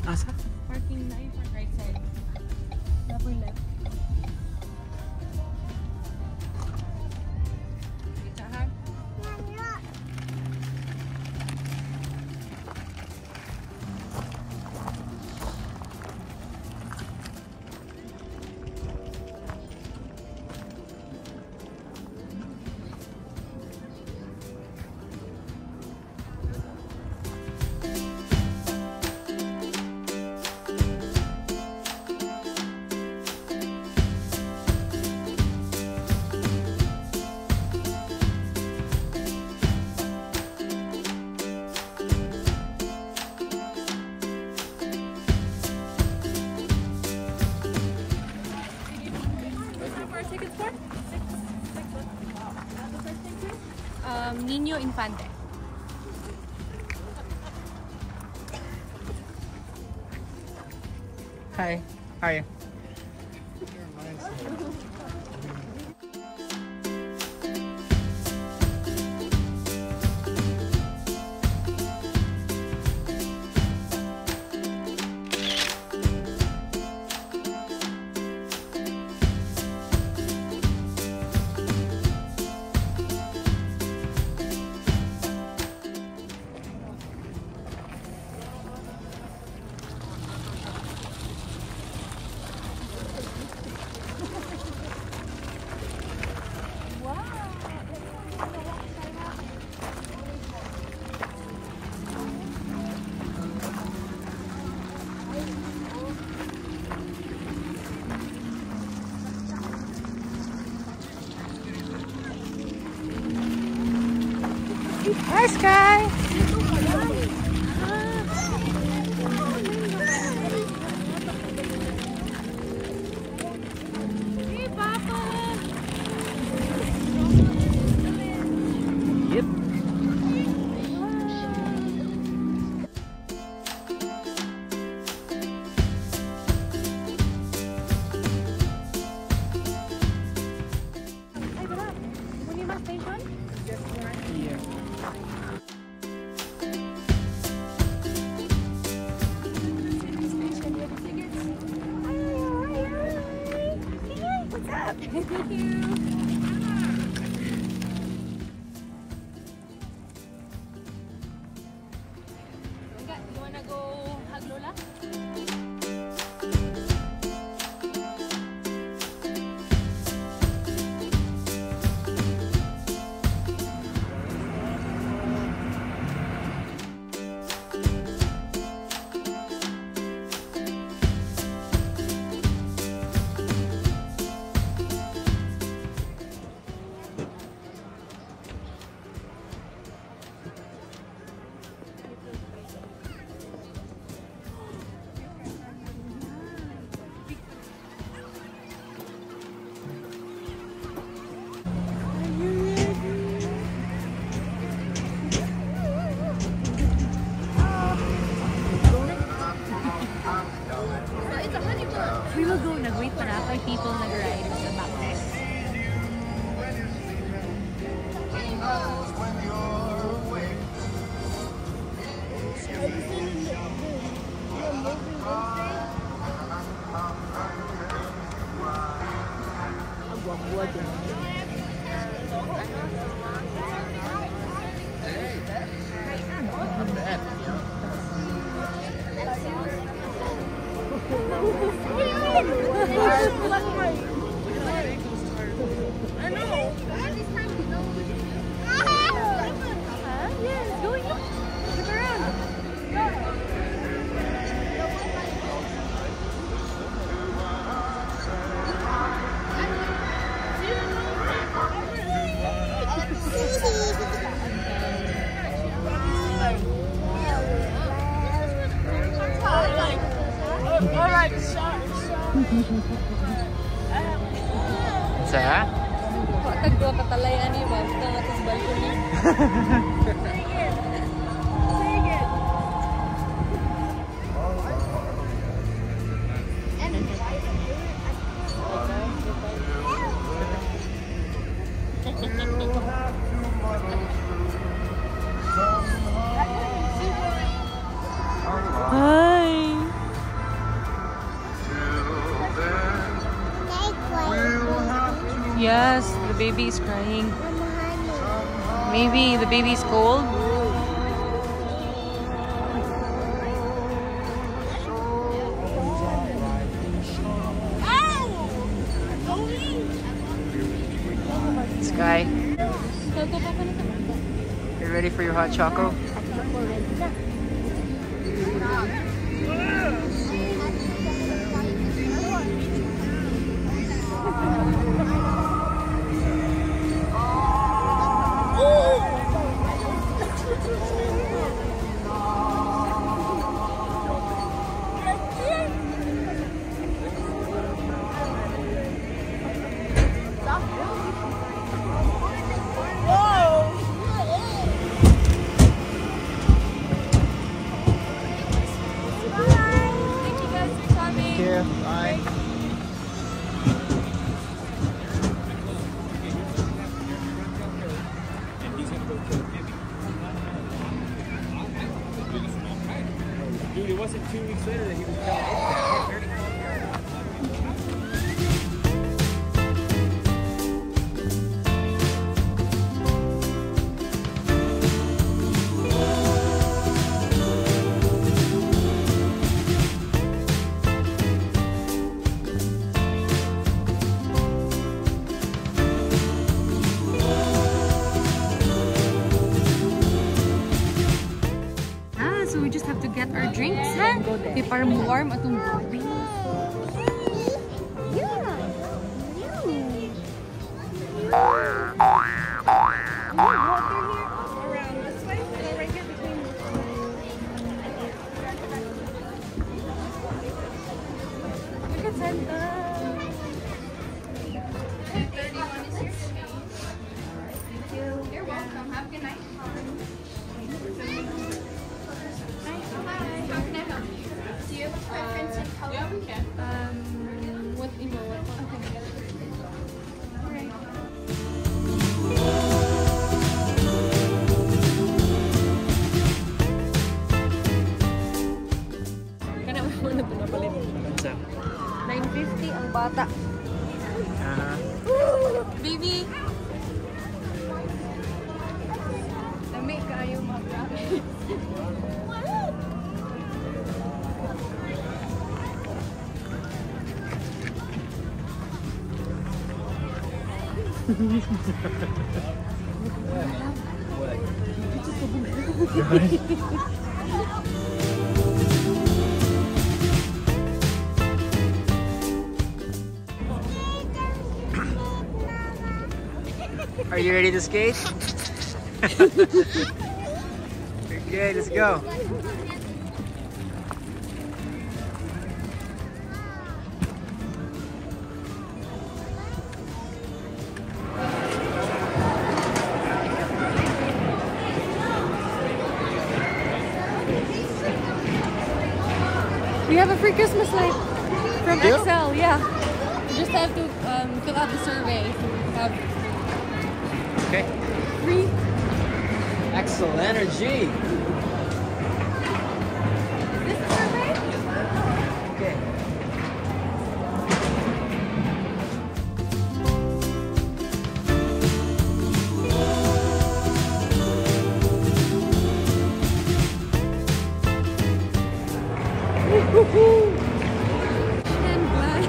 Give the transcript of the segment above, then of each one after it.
Asa? Parking na yun, right side. Double left. Itahan. Niño Infante. Hi. Hi. Hi, Sky! Hey, Papa! Yep. Ay, wala. Munima Station? Yeah. Thank you. You wanna go hug Lola? We will go, nag-wait pa na for people nag-ride sa back. Sa? Tagdua katalayan ni Bob na atas balcony. Hi! Yes, the baby is crying. Maybe the baby is cold. Sky, you ready for your hot choco? Thank you. Bye. Dude, it wasn't 2 weeks later that he was telling me. So we just have to get our drinks, ha? Di para warm atong gabi. Look at Santa. You're welcome. Have a good night. How can I help you? Do you have a preference in color? Yeah, we can. What email? Okay. Alright. Kana mo na pinapalit. 950 ang bata. Baby. Dami kayo mag-graphic. Are you ready to skate? Okay, let's go. We have a free Christmas light from Do you? Excel, yeah. You just have to fill out the survey. Have Okay. free. Excellent energy. Is this the survey? Okay. And glad.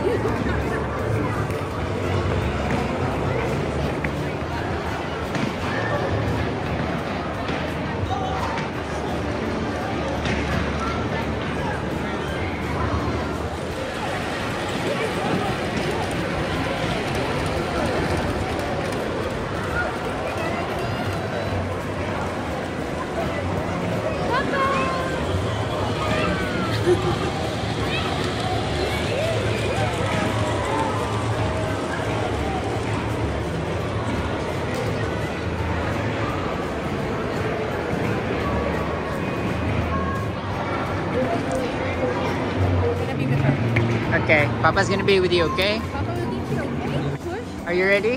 Gonna be with her. Okay, Papa's gonna be with you, okay? Papa will teach you, okay? Push. Are you ready?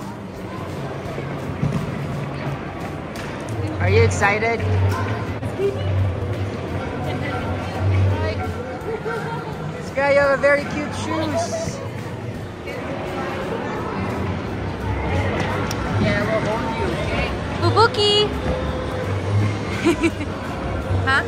Are you excited? Sky, you have a very cute shoes. Nikki! Ha?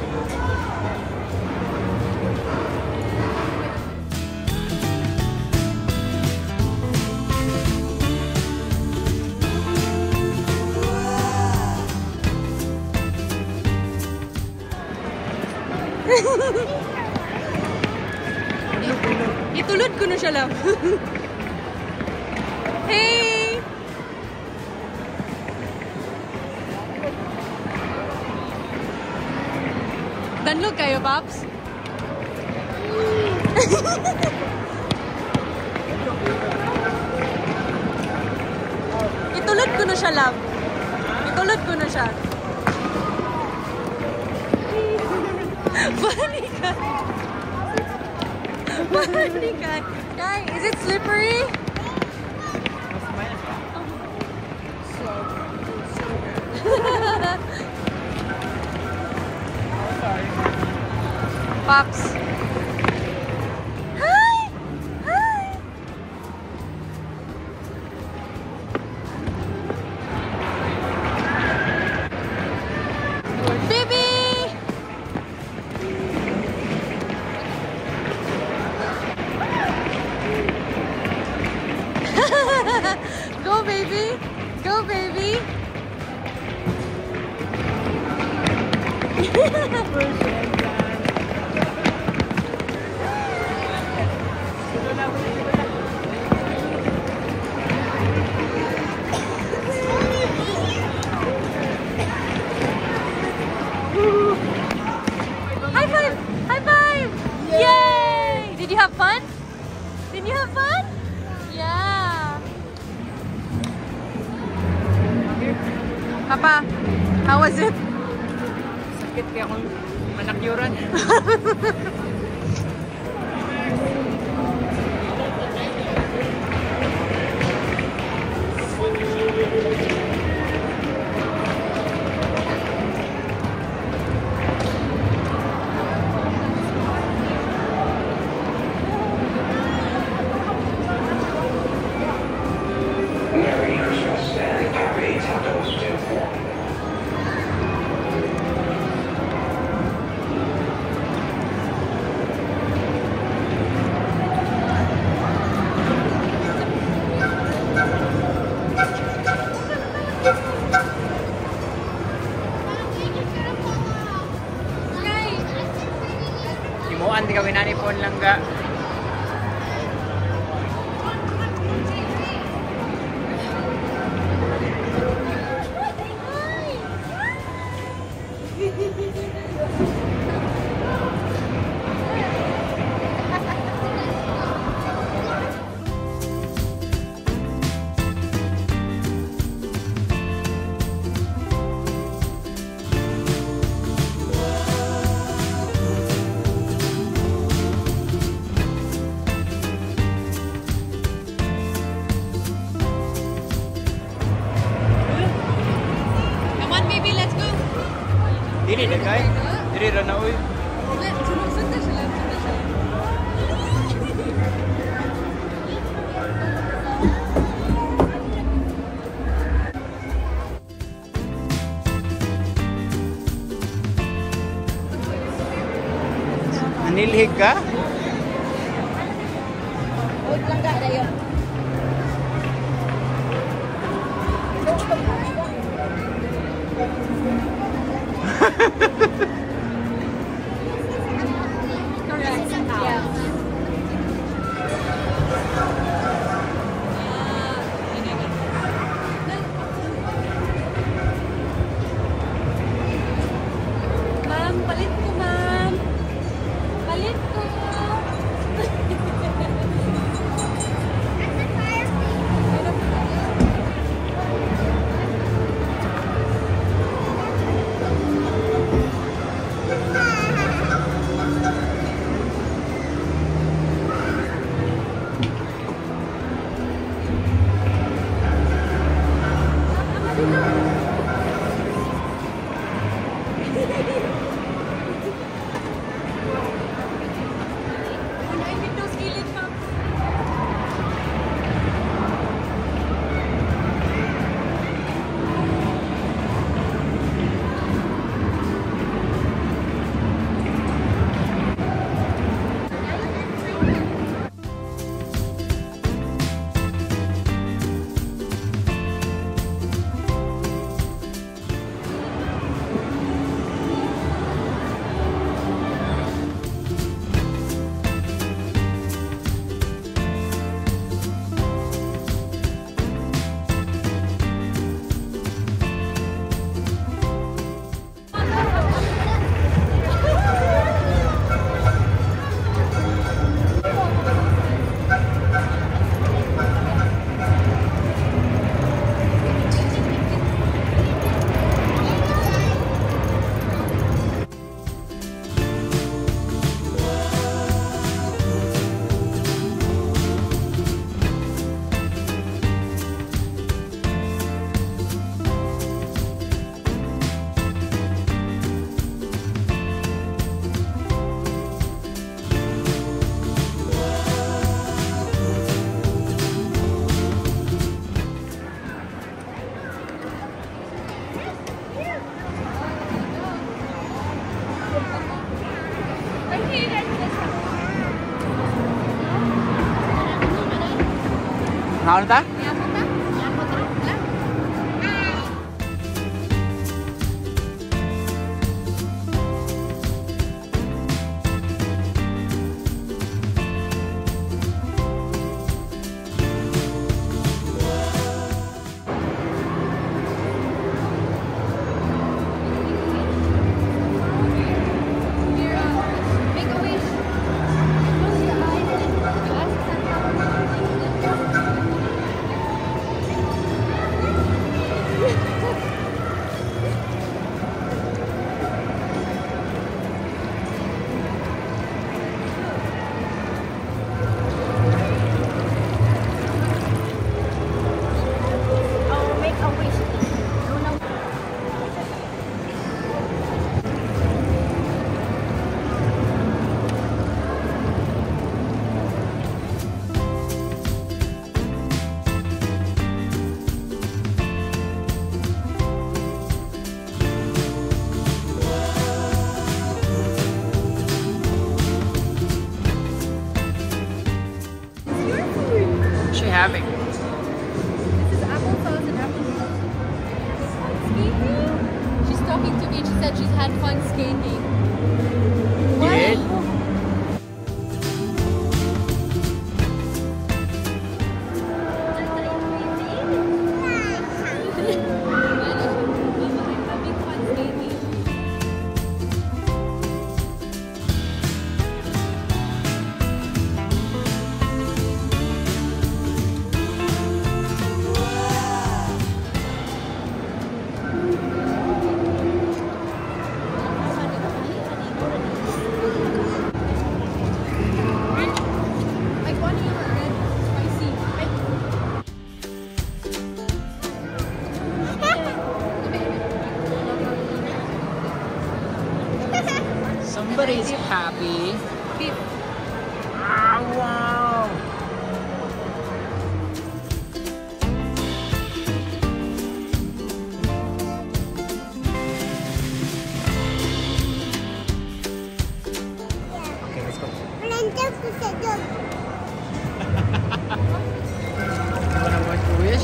Itulod ko na siya lang. Hey! Danlog kayo, Pops? Itulod ko na siya, love. Itulod ko na siya. Funny guy. Funny guy. Guy, is it slippery? Pops. Hi! Hi! Baby! Go, baby! Go, baby! High five! High five! Yay! Did you have fun? Did you have fun? Yeah. Papa, how was it? Sakit kaya akong manakyuran. Imuan di kami nanipon lang ga. Come on, baby, let's go. Dili na kay. Dili ra na uy. Sunod na siya. Anilhig ka? Huwag lang ka, dayo. Correct. Yeah. Ma'am, palit ko, ma'am. Palit ko. Makaon ta? Having. This is applesauce and apple juice. Skating? She's talking to me and she said she's had fun skating. Did? Having fun skating. Somebody's happy. Beef. Ah, wow. Okay, let's go. Wanna want to wish?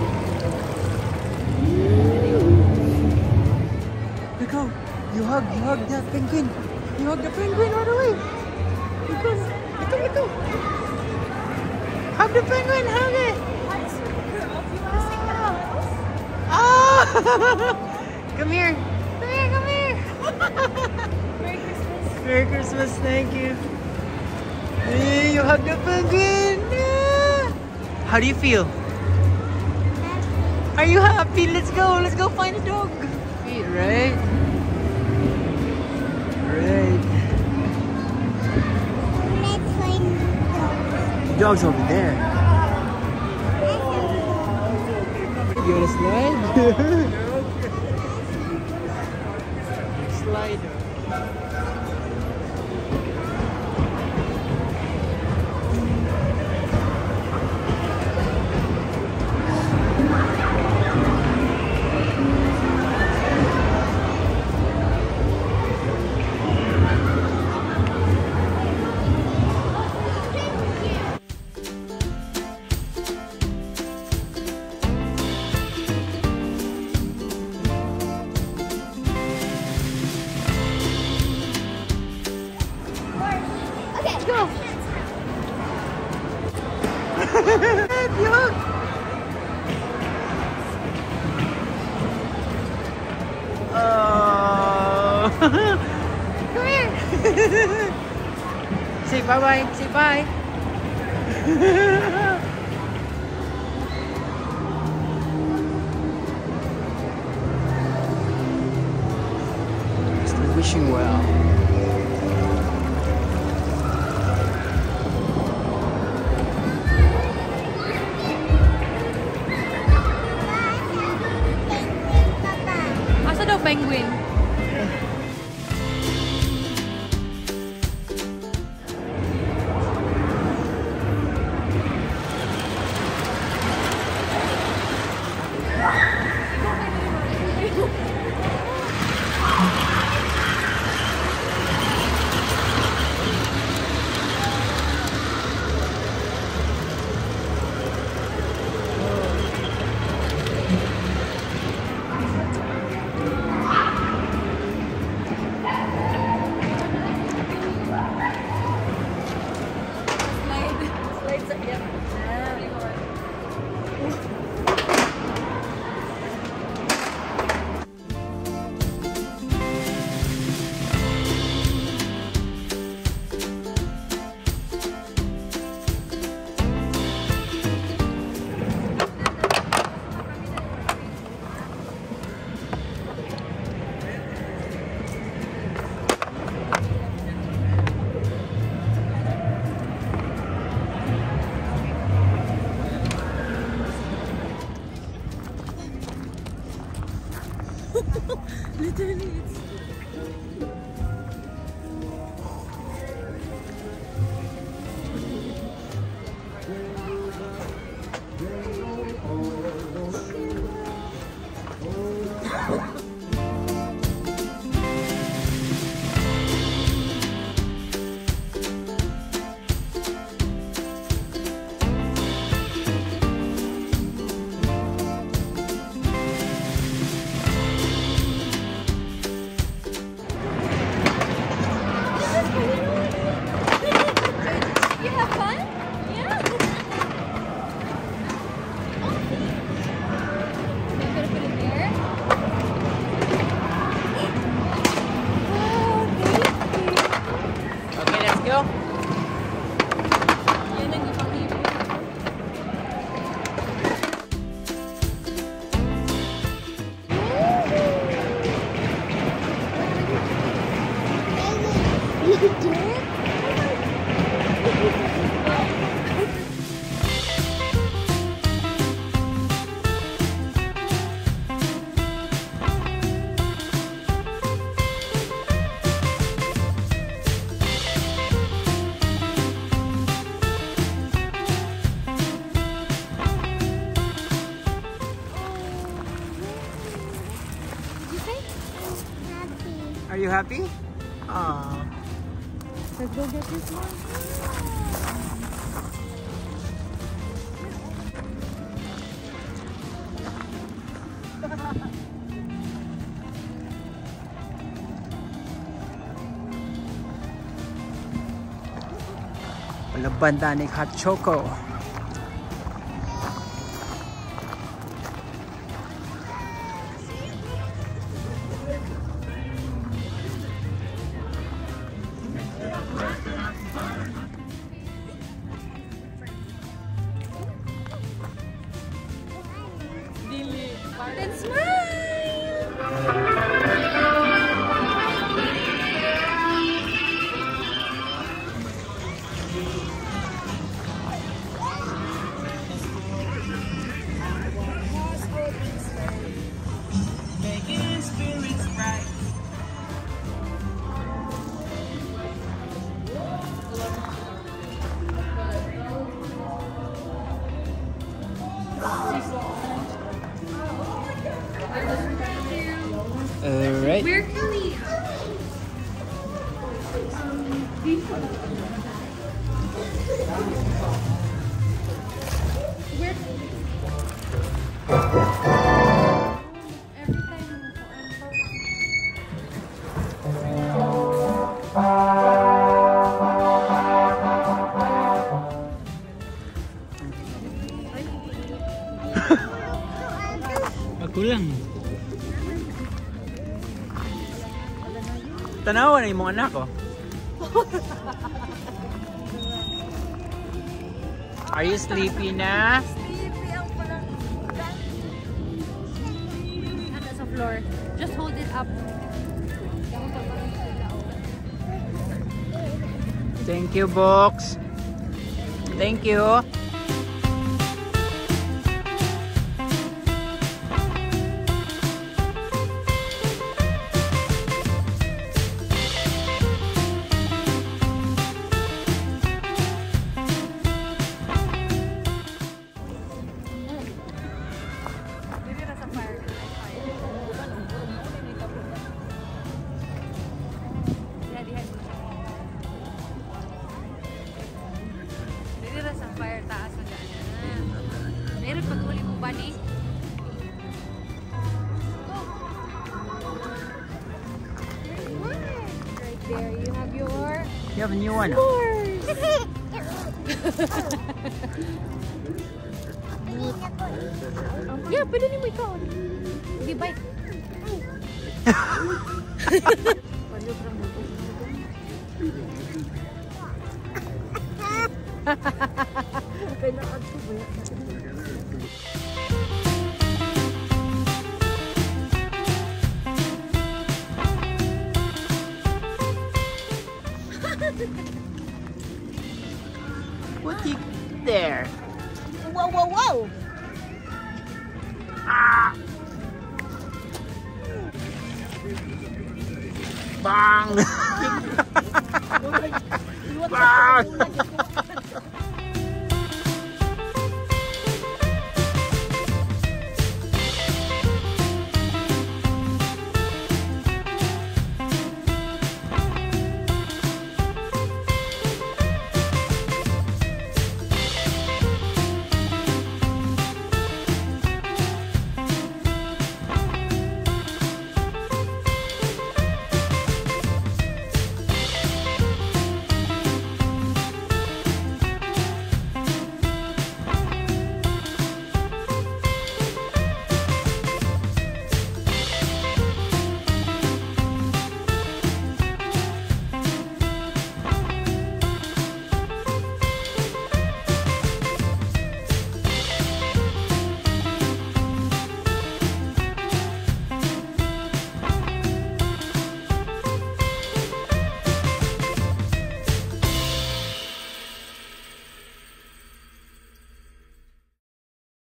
Look how you hug that penguin. You hug the penguin right away. Because ito. Hug the penguin, hug it. Oh! Come here. Merry Christmas. Merry Christmas, thank you. Hey, you hug the penguin. Yeah. How do you feel? Are you happy? Let's go find the dog. Right? Right. The dog's over there. You wanna slide? Slide. Oh. Come here. Say bye-bye. Say bye. Just wishing well. Penguin. Literally, it's... You have fun? Yeah. I'm gonna put it there. Wow, thank you. Okay, let's go. Yan ang ibang ibig. You did? Are you happy? Aww. Let's go get this one. Wala banda ni hot choco. And smile! Alright. Where can we? Ako lang. Tanawa na yung mga anak ko. Are you sleepy na? Sleepy ang palang. Ano sa floor? Just hold it up. Thank you, Box. Thank you. Fire taas na daan. Meron pag uli mo ba ni? Right there, you have your You have a new one. Yeah, pwede ni mo ikaw. Hindi bite. What you there? Whoa, whoa, whoa! Ah! Bang! Bang!